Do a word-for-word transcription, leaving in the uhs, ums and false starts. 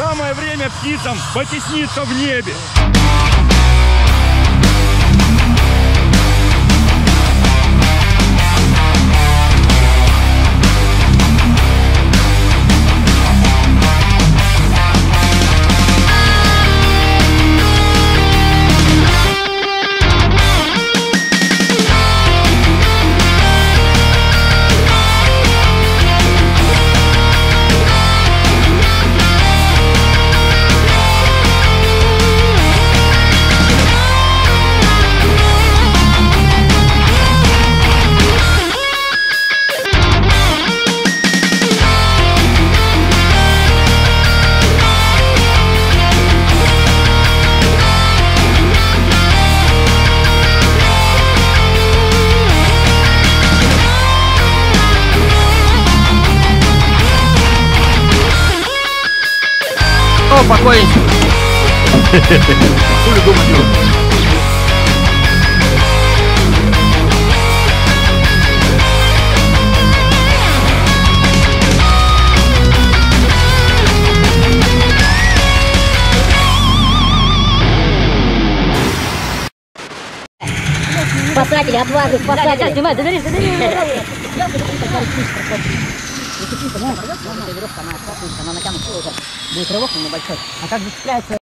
Самое время птицам потесниться в небе. О, покойничек. Что ли дома делать? Спасатели, отважные спасатели. Да, снимай, задери, задери. Веревка, она оттянута уже. Будет рывок небольшой. А как же цепляется?